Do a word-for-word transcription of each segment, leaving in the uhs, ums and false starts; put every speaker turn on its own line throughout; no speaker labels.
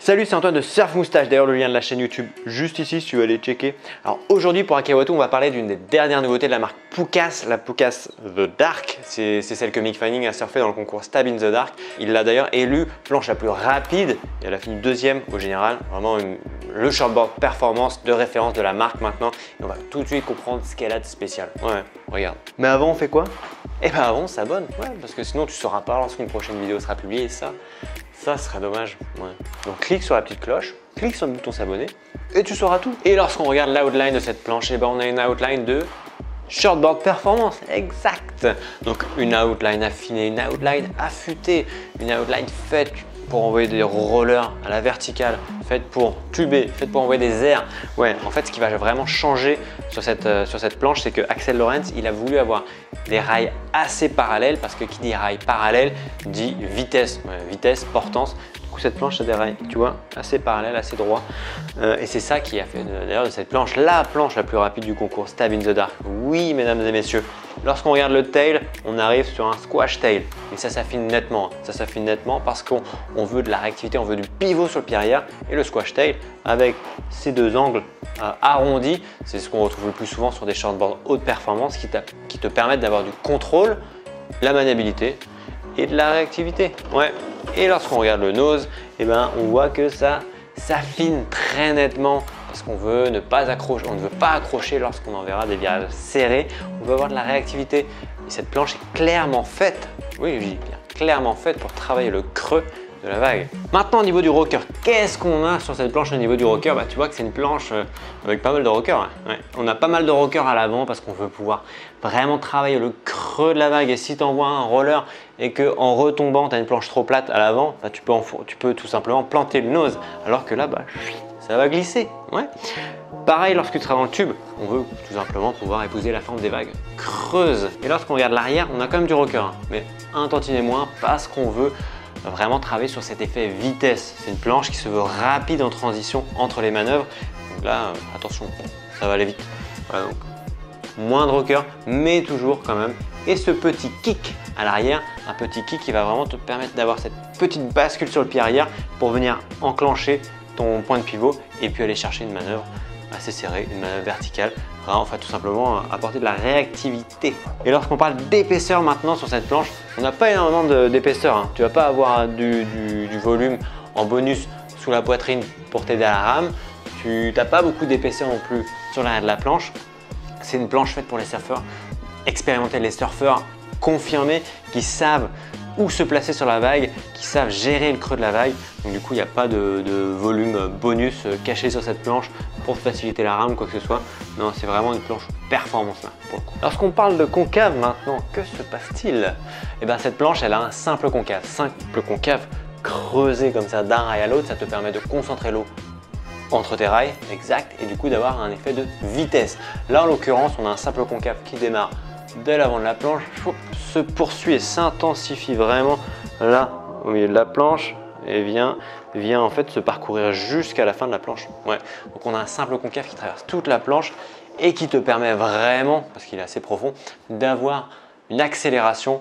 Salut, c'est Antoine de Surf Moustache, d'ailleurs le lien de la chaîne YouTube juste ici si tu veux aller checker. Alors aujourd'hui pour Akawatu, on va parler d'une des dernières nouveautés de la marque Pukas, la Pukas The Dark. C'est celle que Mick Fanning a surfé dans le concours Stab in the Dark. Il l'a d'ailleurs élue planche la plus rapide et elle a fini deuxième au général. Vraiment une, le shortboard performance de référence de la marque maintenant. Et on va tout de suite comprendre ce qu'elle a de spécial. Ouais, regarde. Mais avant on fait quoi? Et ben avant on s'abonne, ouais, parce que sinon tu ne sauras pas lorsqu'une prochaine vidéo sera publiée et ça, ça serait dommage. Ouais. Donc clique sur la petite cloche, clique sur le bouton s'abonner et tu sauras tout. Et lorsqu'on regarde l'outline de cette planche, et ben on a une outline de shortboard performance, exact. Donc une outline affinée, une outline affûtée, une outline faite pour envoyer des rollers à la verticale, faite pour tuber, faite pour envoyer des airs. Ouais, en fait, ce qui va vraiment changer sur cette, euh, sur cette planche, c'est que Axel Lorentz, il a voulu avoir des rails assez parallèles parce que qui dit rails parallèles dit vitesse, ouais, vitesse, portance. Du coup, cette planche a des rails, tu vois, assez parallèles, assez droits. Euh, et c'est ça qui a fait d'ailleurs de cette planche la planche la plus rapide du concours Stab in the Dark. Oui, mesdames et messieurs. Lorsqu'on regarde le tail, on arrive sur un squash tail et ça s'affine nettement. Ça s'affine nettement parce qu'on on veut de la réactivité, on veut du pivot sur le pied arrière et le squash tail avec ces deux angles euh, arrondis, c'est ce qu'on retrouve le plus souvent sur des shortboards haute performance qui, qui te permettent d'avoir du contrôle, la maniabilité et de la réactivité. Ouais. Et lorsqu'on regarde le nose, eh ben, on voit que ça s'affine très nettement. Parce qu'on veut ne pas accrocher, on ne veut pas accrocher lorsqu'on enverra des virages serrés, on veut avoir de la réactivité. Et cette planche est clairement faite, oui je dis bien, clairement faite pour travailler le creux de la vague. Maintenant au niveau du rocker, qu'est-ce qu'on a sur cette planche au niveau du rocker? Bah, tu vois que c'est une planche euh, avec pas mal de rockers. Hein. Ouais. On a pas mal de rockers à l'avant parce qu'on veut pouvoir vraiment travailler le creux de la vague. Et si tu envoies un roller et qu'en retombant tu as une planche trop plate à l'avant, bah, tu, peux tu peux tout simplement planter le nose. Alors que là, bah, ça va glisser. Ouais. Pareil, lorsque tu seras dans le tube, on veut tout simplement pouvoir épouser la forme des vagues creuses. Et lorsqu'on regarde l'arrière, on a quand même du rocker, hein, mais un tantinet moins parce qu'on veut vraiment travailler sur cet effet vitesse. C'est une planche qui se veut rapide en transition entre les manœuvres. Donc là, euh, attention, ça va aller vite. Voilà, donc, moins de rocker, mais toujours quand même. Et ce petit kick à l'arrière, un petit kick qui va vraiment te permettre d'avoir cette petite bascule sur le pied arrière pour venir enclencher ton point de pivot et puis aller chercher une manœuvre assez serrée, une manœuvre verticale, vraiment, enfin tout simplement apporter de la réactivité. Et lorsqu'on parle d'épaisseur maintenant sur cette planche, on n'a pas énormément d'épaisseur, hein. Tu ne vas pas avoir du, du, du volume en bonus sous la poitrine pour t'aider à la rame, tu n'as pas beaucoup d'épaisseur non plus sur l'arrière de la planche. C'est une planche faite pour les surfeurs expérimentés, les surfeurs confirmés qui savent où se placer sur la vague, qui savent gérer le creux de la vague. Donc du coup, il n'y a pas de, de volume bonus caché sur cette planche pour faciliter la rame ou quoi que ce soit. Non, c'est vraiment une planche performance là pour le coup. Lorsqu'on parle de concave maintenant, que se passe-t-il? Eh bien cette planche, elle a un simple concave. Simple concave creusé comme ça d'un rail à l'autre, ça te permet de concentrer l'eau entre tes rails, exact, et du coup d'avoir un effet de vitesse. Là en l'occurrence, on a un simple concave qui démarre dès l'avant de la planche, se poursuit et s'intensifie vraiment là au milieu de la planche et vient, vient en fait se parcourir jusqu'à la fin de la planche. Ouais. Donc on a un simple concave qui traverse toute la planche et qui te permet vraiment, parce qu'il est assez profond, d'avoir une accélération,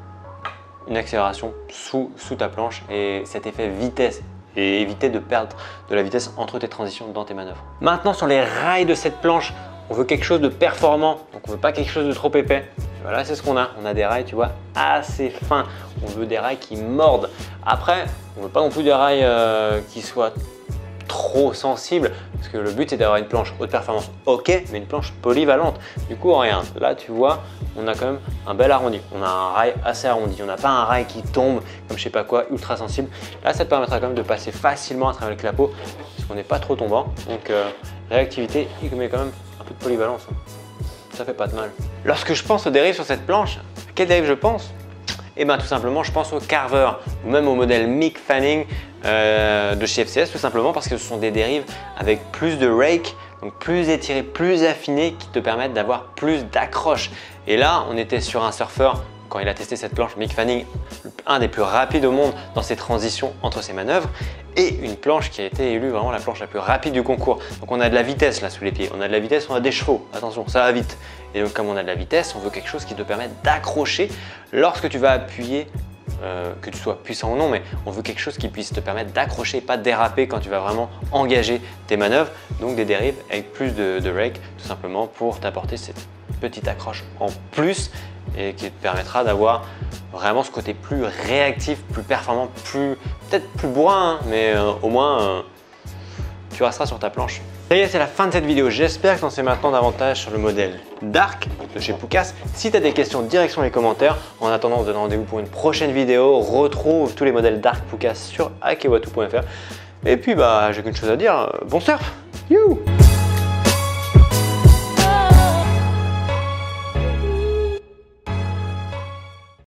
une accélération sous, sous ta planche et cet effet vitesse et éviter de perdre de la vitesse entre tes transitions dans tes manœuvres. Maintenant sur les rails de cette planche, on veut quelque chose de performant, donc on veut pas quelque chose de trop épais. Voilà, c'est ce qu'on a. On a des rails, tu vois, assez fins. On veut des rails qui mordent. Après, on veut pas non plus des rails euh, qui soient trop sensibles, parce que le but c'est d'avoir une planche haute performance, ok, mais une planche polyvalente. Du coup, regarde, là tu vois, on a quand même un bel arrondi. On a un rail assez arrondi. On n'a pas un rail qui tombe comme je sais pas quoi, ultra sensible. Là, ça te permettra quand même de passer facilement à travers le clapot, parce qu'on n'est pas trop tombant. Donc, euh, réactivité, il met quand même un peu de polyvalence. Ça fait pas de mal. Lorsque je pense aux dérives sur cette planche, à quelle dérive je pense? Eh bien tout simplement, je pense au Carver ou même au modèle Mick Fanning euh, de chez F C S, tout simplement parce que ce sont des dérives avec plus de rake, donc plus étirées, plus affinées, qui te permettent d'avoir plus d'accroche. Et là, on était sur un surfeur, quand il a testé cette planche, Mick Fanning, un des plus rapides au monde dans ses transitions entre ses manœuvres, et une planche qui a été élue vraiment la planche la plus rapide du concours. Donc on a de la vitesse là sous les pieds, on a de la vitesse, on a des chevaux, attention, ça va vite. Et donc comme on a de la vitesse, on veut quelque chose qui te permette d'accrocher lorsque tu vas appuyer euh, que tu sois puissant ou non, mais on veut quelque chose qui puisse te permettre d'accrocher et pas de déraper quand tu vas vraiment engager tes manœuvres. Donc des dérives avec plus de, de rake, tout simplement pour t'apporter cette petite accroche en plus et qui te permettra d'avoir vraiment ce côté plus réactif, plus performant, plus peut-être plus bourrin, hein, mais euh, au moins euh, tu resteras sur ta planche. Ça y est, c'est la fin de cette vidéo. J'espère que t'en sais maintenant davantage sur le modèle Dark de chez Pukas. Si tu as des questions, direction les commentaires. En attendant, on se donne rendez-vous pour une prochaine vidéo. Retrouve tous les modèles Dark Pukas sur akewatu point F R. Et puis, bah, j'ai qu'une chose à dire. Bon surf! You!